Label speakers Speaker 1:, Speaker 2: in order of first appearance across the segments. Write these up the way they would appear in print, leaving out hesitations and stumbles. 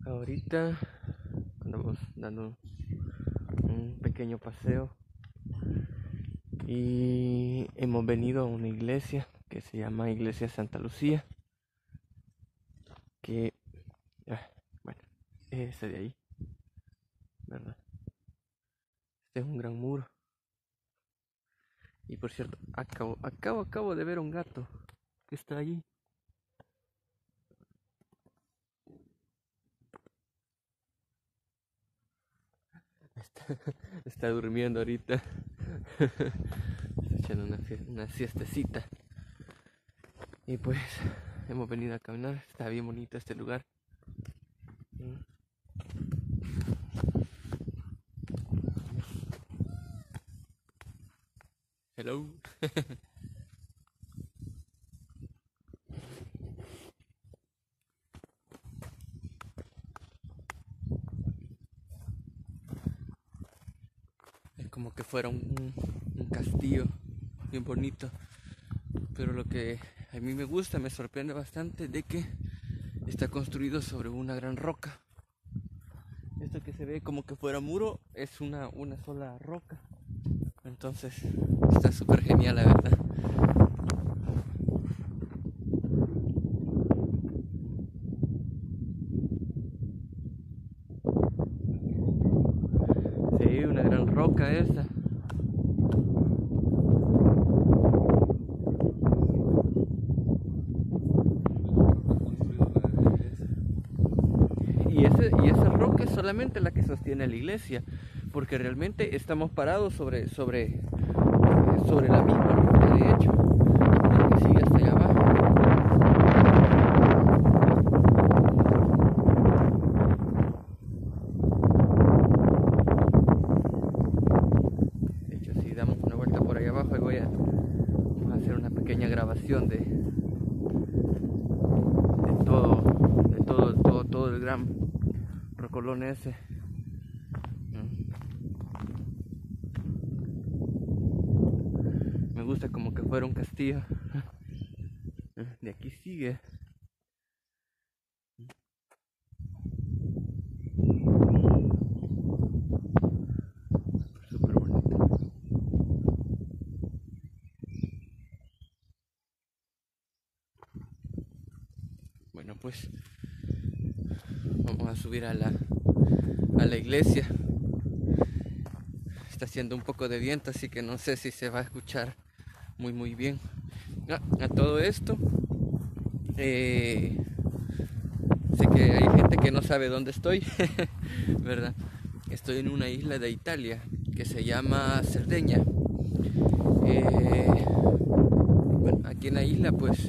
Speaker 1: Ahorita andamos dando un pequeño paseo y hemos venido a una iglesia que se llama Iglesia Santa Lucía, que, bueno, es ese de ahí, ¿verdad? Este es un gran muro. Y por cierto, acabo de ver un gato que está ahí. Está durmiendo ahorita. Está echando una siestecita. Y pues hemos venido a caminar. Está bien bonito este lugar. Hello. Es como que fuera un castillo bien bonito. Pero lo que a mí me sorprende bastante, de que está construido sobre una gran roca. Esto que se ve como que fuera muro es una sola roca. Entonces está súper genial, la verdad. Sí, una gran roca esta. Y esa roca es solamente la que sostiene la iglesia, porque realmente estamos parados sobre la misma roca, de hecho, que sigue hasta allá abajo. De hecho, si damos una vuelta por ahí abajo, vamos a hacer una pequeña grabación de todo el gran rocolón ese. Me gusta como que fuera un castillo. De aquí sigue. Súper bonito. Bueno, pues vamos a subir a la iglesia. Está haciendo un poco de viento, así que no sé si se va a escuchar muy bien. A todo esto, sé que hay gente que no sabe dónde estoy, ¿verdad? Estoy en una isla de Italia que se llama Cerdeña. Bueno, aquí en la isla, pues,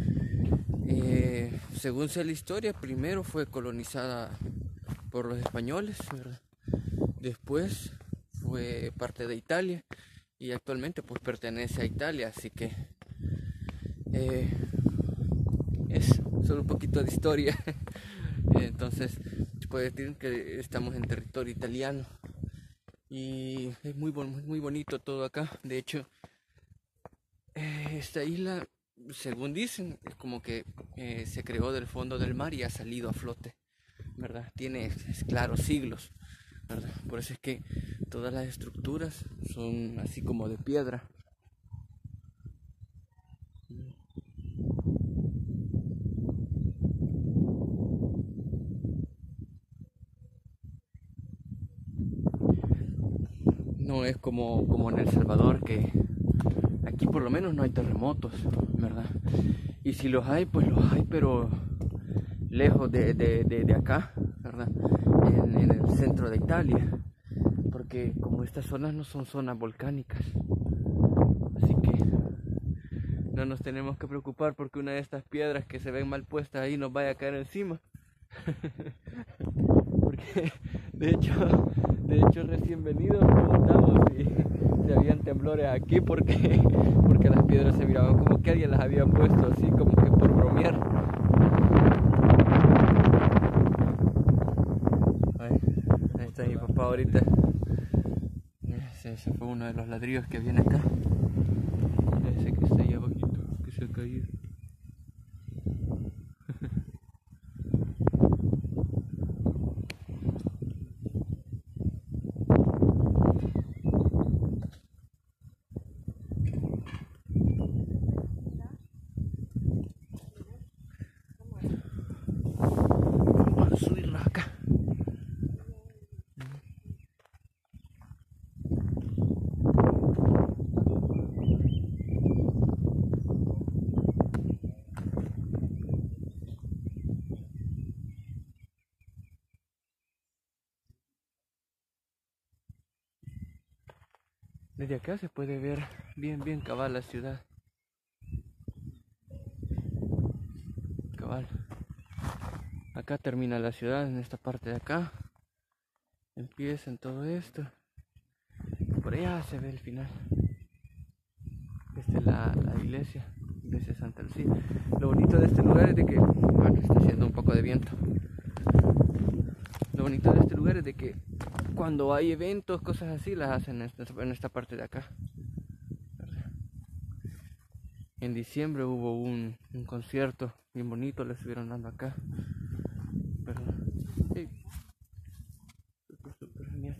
Speaker 1: según sé la historia, primero fue colonizada por los españoles, ¿verdad? Después fue parte de Italia y actualmente pues pertenece a Italia, así que es solo un poquito de historia. Entonces se puede decir que estamos en territorio italiano y es muy bonito todo acá. De hecho, esta isla, según dicen, es como que se creó del fondo del mar y ha salido a flote, ¿verdad? Tiene, claro, siglos, ¿verdad? Por eso es que todas las estructuras son así como de piedra. No es como en El Salvador, que aquí por lo menos no hay terremotos, ¿verdad? Y si los hay, pues los hay, pero lejos de acá, ¿verdad? En el centro de Italia, porque como estas zonas no son zonas volcánicas, así que no nos tenemos que preocupar porque una de estas piedras que se ven mal puestas ahí nos vaya a caer encima. Porque de hecho recién venidos preguntamos si habían temblores aquí, porque las piedras se miraban como que alguien las había puesto así como que por bromear. Ahí está mi papá ahorita. Ese fue uno de los ladrillos que viene acá. Ese que está ahí abajito, que se ha caído. Desde acá se puede ver bien cabal la ciudad. Cabal. Acá termina la ciudad, en esta parte de acá. Empieza en todo esto. Por allá se ve el final. Esta es la iglesia Santa Lucía. Lo bonito de este lugar es de que, bueno, está haciendo un poco de viento. Lo bonito de este lugar es de que cuando hay eventos, cosas así, las hacen en esta parte de acá. En diciembre hubo un concierto bien bonito, le estuvieron dando acá. ¿Verdad? Sí. Súper genial.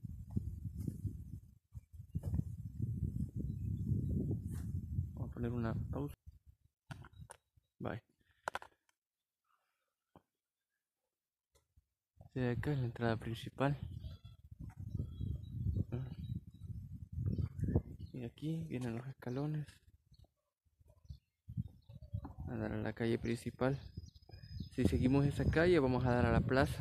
Speaker 1: Vamos a poner una pausa. Bye. De acá es la entrada principal. Y aquí vienen los escalones a dar a la calle principal. Si seguimos esa calle vamos a dar a la plaza.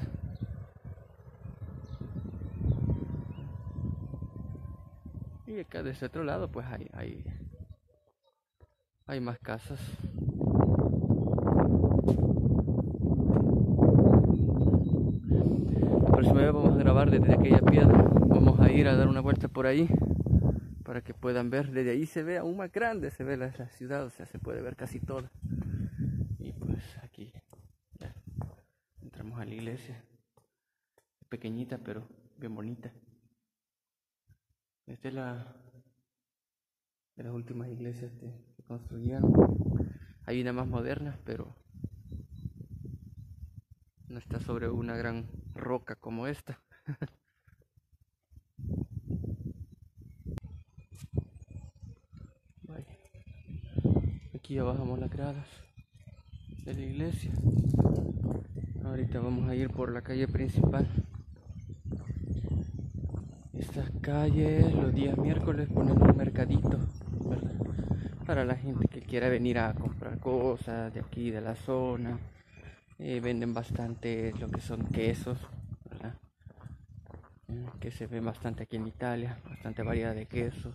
Speaker 1: Y acá de ese otro lado pues hay más casas. La próxima vez vamos a grabar desde aquella piedra. Vamos a ir a dar una vuelta por ahí para que puedan ver. Desde ahí se ve aún más grande, se ve la ciudad, o sea, se puede ver casi toda. Y pues aquí ya entramos a la iglesia. Pequeñita pero bien bonita. Esta es de las últimas iglesias que construyeron. Hay una más moderna, pero no está sobre una gran roca como esta. Aquí ya bajamos las gradas de la iglesia. Ahorita vamos a ir por la calle principal. Estas calles los días miércoles ponen un mercadito, ¿verdad? Para la gente que quiera venir a comprar cosas de aquí, de la zona. Venden bastante lo que son quesos, ¿verdad? Que se ven bastante aquí en Italia, bastante variedad de quesos,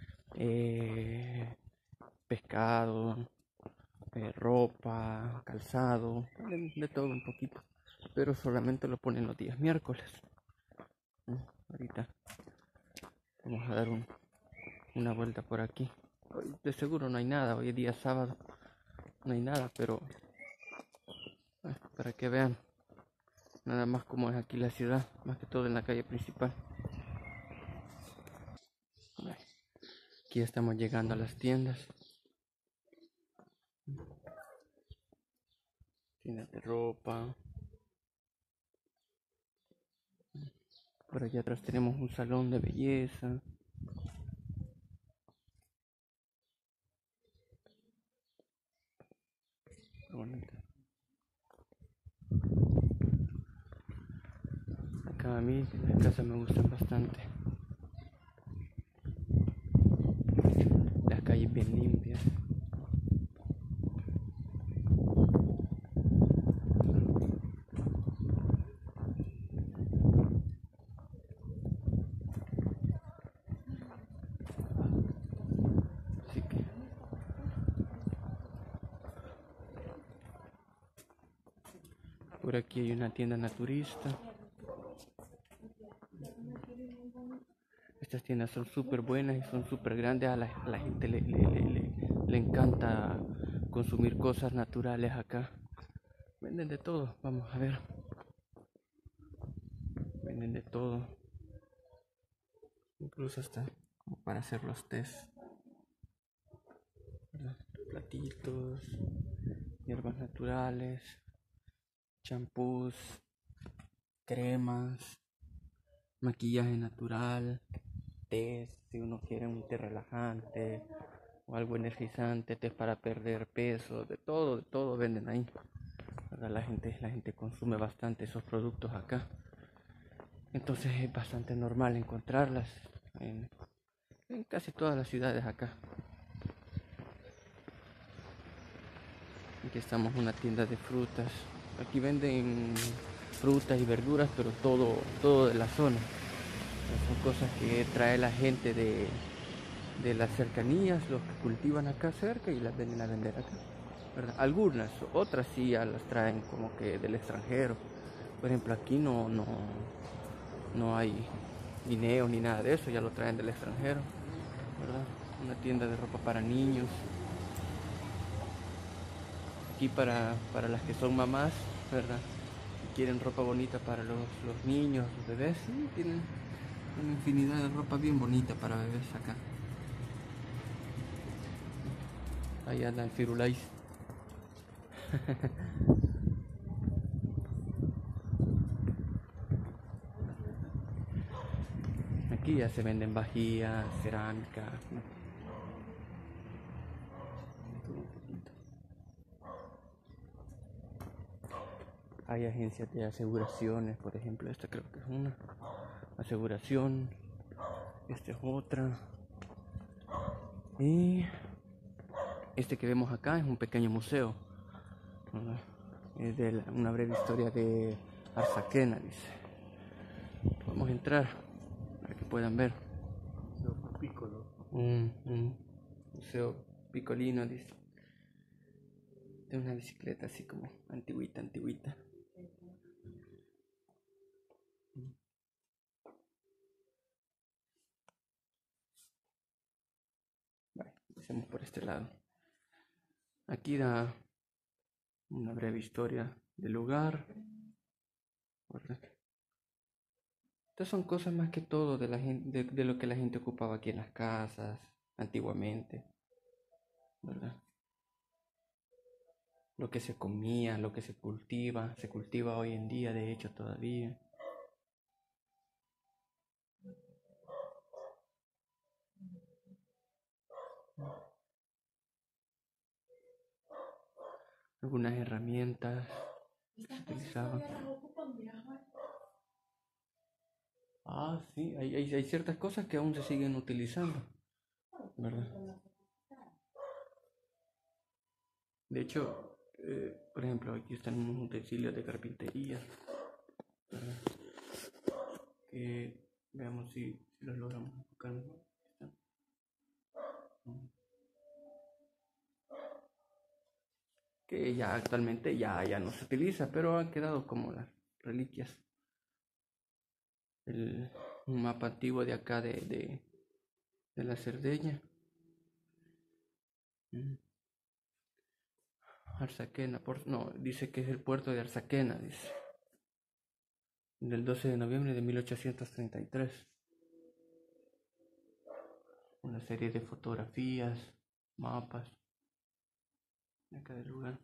Speaker 1: pescado, ropa, calzado, de todo un poquito, pero solamente lo ponen los días miércoles. Ahorita vamos a dar una vuelta por aquí. Hoy de seguro no hay nada, hoy es día sábado, no hay nada, pero para que vean nada más como es aquí la ciudad, más que todo en la calle principal. Aquí estamos llegando a las tiendas. Tiendas de ropa. Por allá atrás tenemos un salón de belleza. Bonito. Acá a mí las casas me gustan bastante. Las calles bien limpias. Así que por aquí hay una tienda naturista. Estas tiendas son súper buenas y son súper grandes. A la gente le encanta consumir cosas naturales acá. Venden de todo, vamos a ver. Venden de todo. Incluso hasta como para hacer los test. Platitos, hierbas naturales, champús, cremas, maquillaje natural, test, si uno quiere un té relajante o algo energizante, test para perder peso, de todo venden ahí. La gente consume bastante esos productos acá. Entonces es bastante normal encontrarlas en casi todas las ciudades acá. Aquí estamos en una tienda de frutas. Aquí venden frutas y verduras, pero todo de la zona. Son cosas que trae la gente de las cercanías, los que cultivan acá cerca y las vienen a vender acá, ¿verdad? Algunas, otras sí ya las traen como que del extranjero. Por ejemplo, aquí no hay guineos ni nada de eso, ya lo traen del extranjero, ¿verdad? Una tienda de ropa para niños. Aquí para las que son mamás, ¿verdad? Y quieren ropa bonita para los niños, los bebés, sí, tienen una infinidad de ropa bien bonita para bebés acá. Ahí anda el Firulais. Aquí ya se venden vajillas, cerámica, ¿no? Hay agencias de aseguraciones, por ejemplo, esta creo que es una aseguración, esta es otra. Y este que vemos acá es un pequeño museo, ¿verdad? Es de una breve historia de Arzaquena, dice. Vamos a entrar para que puedan ver. Un museo picolino, dice. De una bicicleta así como antiguita. Vale, empecemos por este lado. Aquí da una breve historia del lugar, ¿verdad? Estas son cosas más que todo de la gente, de lo que la gente ocupaba aquí en las casas antiguamente, ¿verdad? Lo que se comía, lo que se cultiva hoy en día, de hecho todavía. Algunas herramientas que se utilizaban. Ah, sí, hay ciertas cosas que aún se siguen utilizando, ¿verdad? De hecho, por ejemplo, aquí están unos utensilios de carpintería, ¿verdad? Que veamos si los logramos buscar. Que ya actualmente ya no se utiliza, pero han quedado como las reliquias. Un mapa antiguo de acá de la Cerdeña. Arzaquena, no, dice que es el puerto de Arzaquena, dice. Del 12 de noviembre de 1833. Una serie de fotografías, mapas de acá del lugar.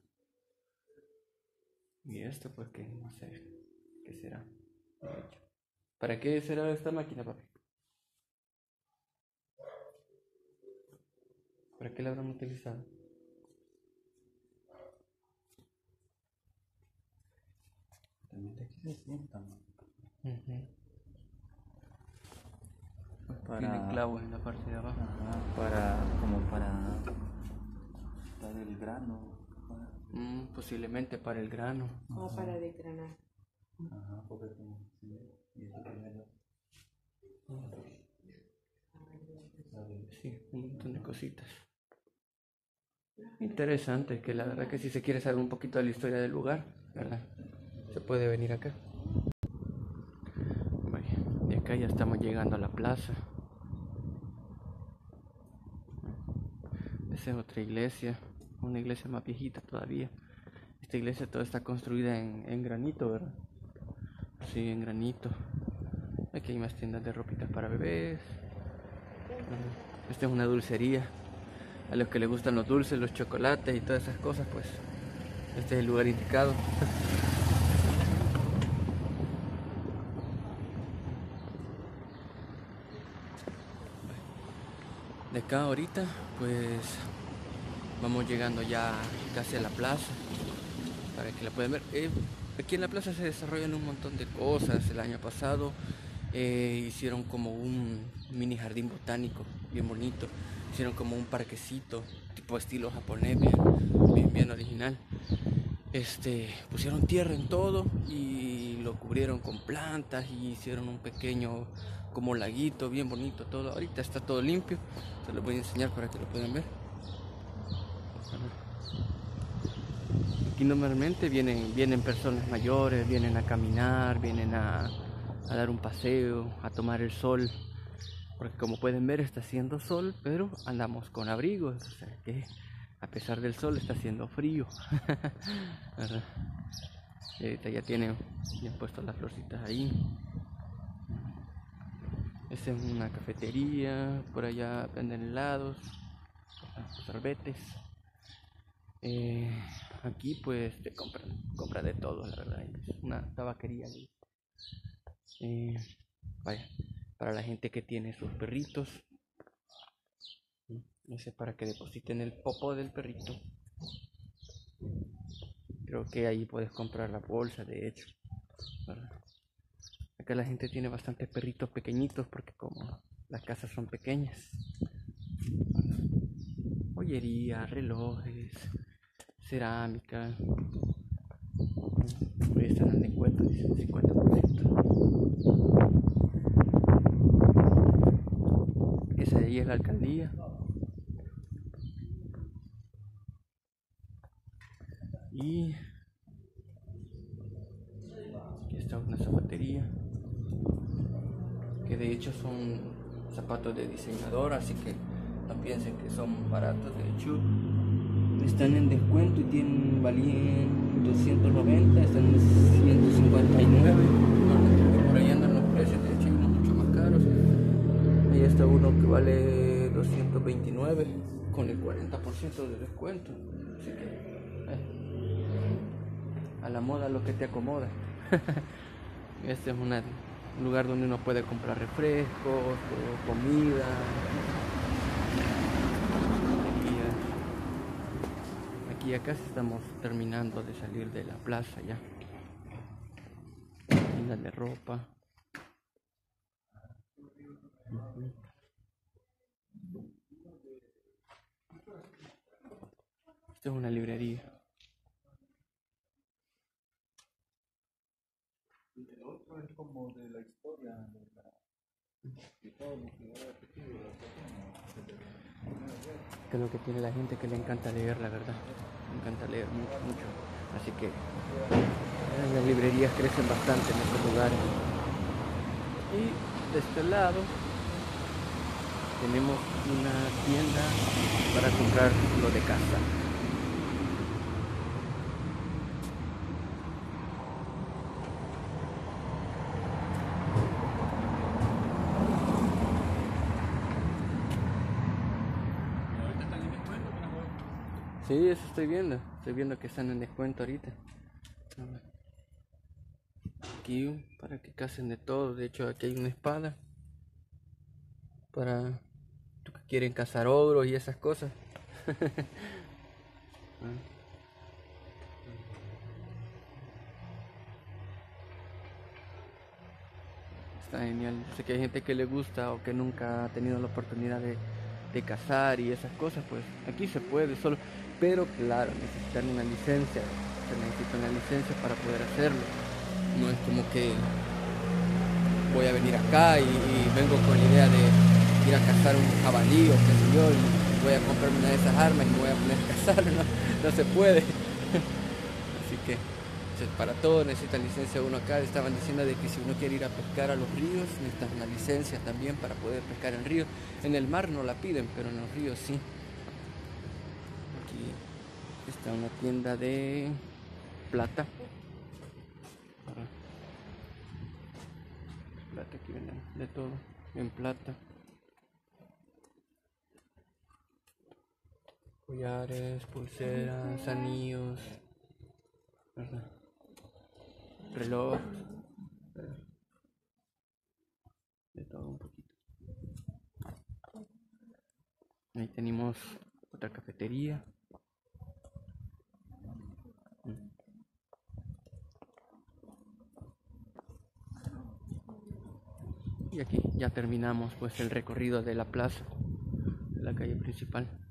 Speaker 1: Y esto pues que no sé qué será, de hecho. ¿Para qué será esta máquina, papi? ¿Para qué la habrán utilizado?
Speaker 2: También de aquí se sientan.
Speaker 1: Tiene clavos en la parte de abajo.
Speaker 2: Como para dar el grano.
Speaker 1: Posiblemente para el grano.
Speaker 3: O para desgranar.
Speaker 2: Ajá, porque como sí, y eso primero.
Speaker 1: Sí, un montón de cositas. Interesante, que la verdad que si se quiere saber un poquito de la historia del lugar, ¿verdad? Se puede venir acá. Vaya, de acá ya estamos llegando a la plaza. Esa es otra iglesia, una iglesia más viejita todavía. Esta iglesia toda está construida en granito, ¿verdad? Sí, en granito. Aquí hay más tiendas de ropitas para bebés. Esta es una dulcería. A los que les gustan los dulces, los chocolates y todas esas cosas, pues este es el lugar indicado. De acá ahorita, pues vamos llegando ya casi a la plaza, para que la puedan ver. Aquí en la plaza se desarrollan un montón de cosas. El año pasado hicieron como un mini jardín botánico bien bonito. Hicieron como un parquecito tipo estilo japonés, bien original. Pusieron tierra en todo y lo cubrieron con plantas y hicieron un pequeño como laguito, bien bonito todo. Ahorita está todo limpio, se lo voy a enseñar para que lo puedan ver. Aquí normalmente vienen personas mayores, vienen a caminar, vienen a dar un paseo, a tomar el sol, porque como pueden ver está haciendo sol, pero andamos con abrigos, o sea que a pesar del sol está haciendo frío. Y ahorita ya tienen bien puestas las florcitas ahí. Esta es una cafetería, por allá venden helados, sorbetes. Aquí pues te compra de todo, la verdad, es una tabaquería. Vaya, para la gente que tiene sus perritos, ese para que depositen el popo del perrito. Creo que ahí puedes comprar la bolsa, de hecho, ¿verdad? Acá la gente tiene bastantes perritos pequeñitos porque como las casas son pequeñas. Joyería, relojes, cerámica. Hoy están en descuento, dicen 50%. Esa de ahí es la alcaldía. Y aquí está una zapatería, que de hecho son zapatos de diseñador, así que no piensen que son baratos. De hecho están en descuento y valían 290, están en 159. Por ahí andan los precios, de hecho hay unos mucho más caros. Ahí está uno que vale 229 con el 40% de descuento, así que a la moda lo que te acomoda. Este es un lugar donde uno puede comprar refrescos, comida. Aquí ya casi estamos terminando de salir de la plaza ya. Tiendas de ropa. Esto es una librería.
Speaker 2: El otro es como de la historia de todo lo que ha repetido la persona.
Speaker 1: Que es lo que tiene la gente, que le encanta leer, la verdad. Le encanta leer mucho, mucho. Así que las librerías crecen bastante en estos lugares. Y de este lado tenemos una tienda para comprar lo de casa. Sí, eso estoy viendo. Estoy viendo que están en descuento ahorita. Aquí para que casen de todo. De hecho, aquí hay una espada para los que quieren cazar ogros y esas cosas. Está genial. Sé que hay gente que le gusta o que nunca ha tenido la oportunidad de cazar y esas cosas, pues aquí se puede solo, pero claro, necesitan una licencia. Se necesita una licencia para poder hacerlo. No es como que voy a venir acá y vengo con la idea de ir a cazar un jabalí o qué sé yo, y voy a comprarme una de esas armas y me voy a poner a cazar. No se puede. Así que para todo necesita licencia. Uno acá estaban diciendo de que si uno quiere ir a pescar a los ríos necesitas una licencia también para poder pescar en río. En el mar no la piden, pero en los ríos sí. Aquí está una tienda de plata. Plata, aquí venden de todo en plata. Collares, pulseras, anillos, ¿verdad? Reloj, de todo un poquito. Ahí tenemos otra cafetería. Y aquí ya terminamos pues el recorrido de la plaza, de la calle principal.